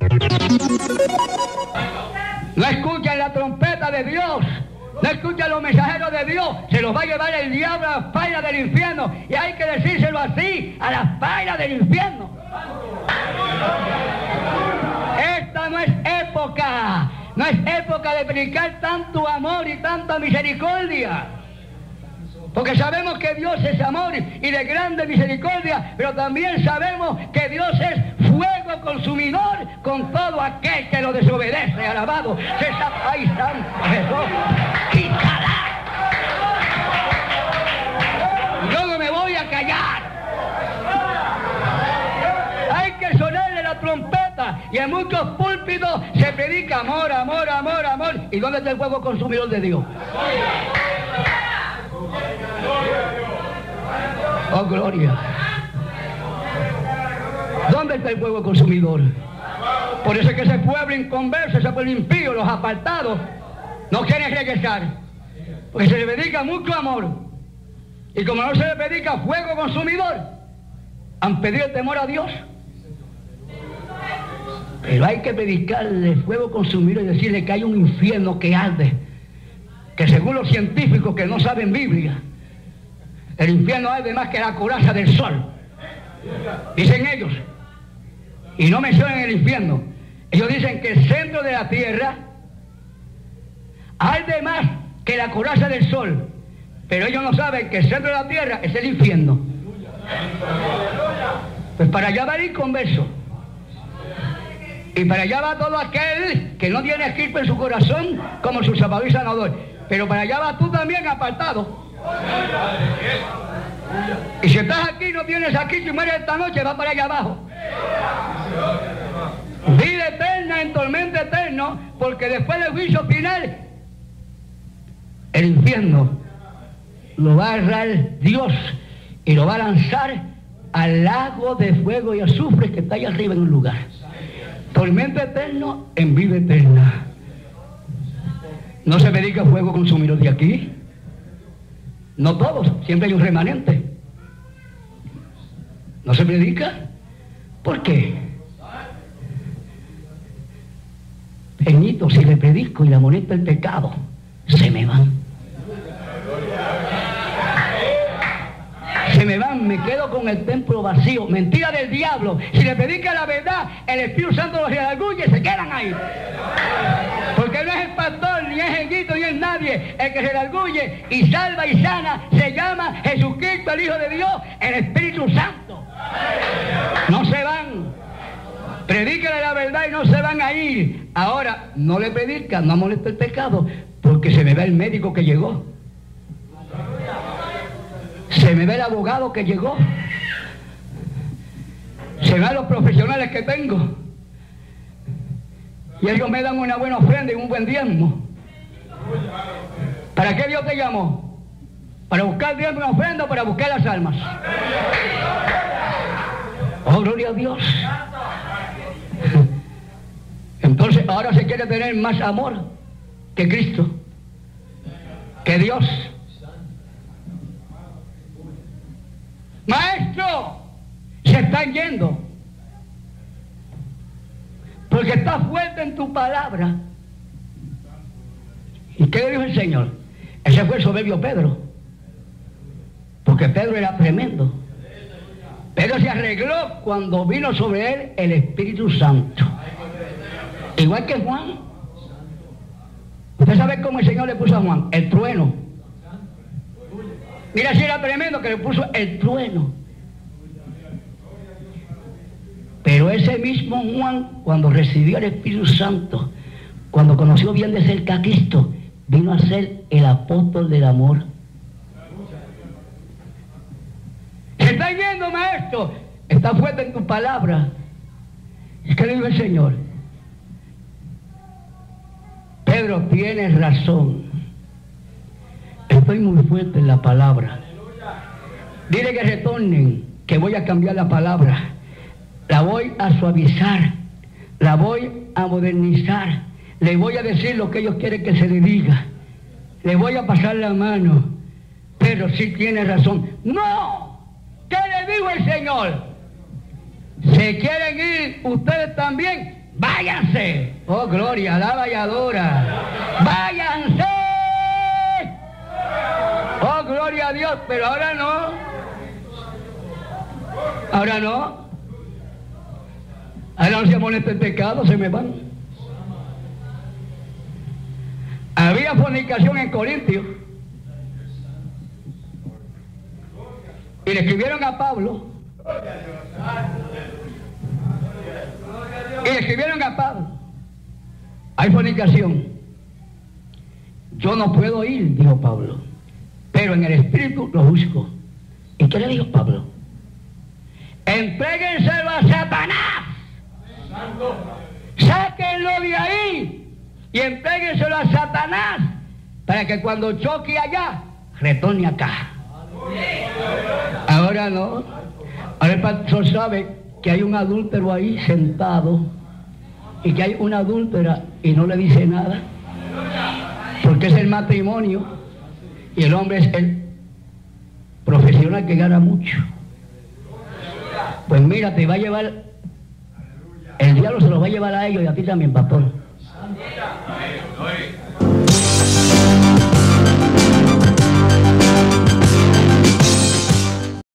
No escuchan la trompeta de Dios. No escuchan los mensajeros de Dios. Se los va a llevar el diablo a las pailas del infierno. Y hay que decírselo así, a las pailas del infierno. Esta no es época. No es época de predicar tanto amor y tanta misericordia. Porque sabemos que Dios es amor y de grande misericordia, pero también sabemos que Dios es fuego consumidor con todo aquel que lo desobedece. Alabado sea Ay Santo Jesús. ¡Quítala! Yo no me voy a callar. Hay que sonarle la trompeta y en muchos púlpitos se predica amor, amor, amor, amor. ¿Y dónde está el fuego consumidor de Dios? Oh, gloria. ¿Dónde está el fuego consumidor? Por eso es que ese pueblo inconverso, ese pueblo impío, los apartados, no quieren regresar. Porque se le predica mucho amor. Y como no se le predica fuego consumidor, han pedido el temor a Dios. Pero hay que predicarle fuego consumidor y decirle que hay un infierno que arde. Que según los científicos que no saben Biblia, el infierno arde más que la coraza del sol. Dicen ellos. Y no mencionan el infierno. Ellos dicen que el centro de la tierra arde más que la coraza del sol. Pero ellos no saben que el centro de la tierra es el infierno. Pues para allá va el inconverso. Y para allá va todo aquel que no tiene esquilpe en su corazón como su salvador y sanador. Pero para allá va tú también apartado. Y si estás aquí no tienes aquí, si mueres esta noche, va para allá abajo. Vida eterna en tormento eterno, porque después del juicio final, el infierno lo va a agarrar Dios y lo va a lanzar al lago de fuego y azufre que está allá arriba en un lugar. Tormento eterno en vida eterna. No se predica fuego consumidor de aquí. No todos, siempre hay un remanente. ¿No se predica? ¿Por qué? Peñito, si le predico y le amonesta el pecado, se me van. Se me van, me quedo con el templo vacío. Mentira del diablo. Si le predica la verdad, el Espíritu Santo los redarguye, se quedan ahí. Porque no es el pastor, ni es el guito, ni es nadie. El que se redarguye y salva y sana se llama Jesucristo, el Hijo de Dios, el Espíritu Santo. No se van. Predíquele la verdad y no se van a ir. Ahora, no le predican, no molesta el pecado, porque se me ve el médico que llegó. Se me ve el abogado que llegó. Se ven los profesionales que tengo. Y ellos me dan una buena ofrenda y un buen diezmo. ¿Para qué Dios te llamó? ¿Para buscar diezmo y una ofrenda o para buscar las almas? Oh, gloria a Dios. Entonces ahora se quiere tener más amor que Cristo, que Dios. Maestro, se están yendo porque está fuerte en tu palabra. ¿Y qué le dijo el Señor? Ese fue el soberbio Pedro, porque Pedro era tremendo. Pedro se arregló cuando vino sobre él el Espíritu Santo, igual que Juan. ¿Usted sabe cómo el Señor le puso a Juan? El trueno. Mira si era tremendo que le puso el trueno. Pero ese mismo Juan, cuando recibió el Espíritu Santo, cuando conoció bien de cerca a Cristo, vino a ser el apóstol del amor. Se está yendo, maestro. Está fuerte en tu palabra. Es que le dijo el Señor: Pedro, tienes razón. Estoy muy fuerte en la palabra. Dile que retornen, que voy a cambiar la palabra. La voy a suavizar, la voy a modernizar. Le voy a decir lo que ellos quieren que se le diga. Le voy a pasar la mano. Pero sí tiene razón. ¡No! ¿Qué le dijo el Señor? ¿Se quieren ir ustedes también? váyanse. Oh, gloria, alaba y adora. Váyanse. Oh, gloria a Dios, pero ahora no. Ahora no. Ahora no se molesta el pecado, se me van. Había fornicación en Corintios. Y le escribieron a Pablo. Y le escribieron a Pablo. Hay fornicación. Yo no puedo ir, dijo Pablo, pero en el espíritu lo busco. ¿Y qué le dijo Pablo? Entréguenselo a Satanás. Sáquenlo de ahí y entréguenselo a Satanás para que cuando choque allá, retorne acá. Ahora no. Ahora el pastor sabe que hay un adúltero ahí sentado y que hay una adúltera y no le dice nada, porque es el matrimonio y el hombre es el profesional que gana mucho. Pues mira, te va a llevar, el diablo se los va a llevar a ellos y a ti también, pastor.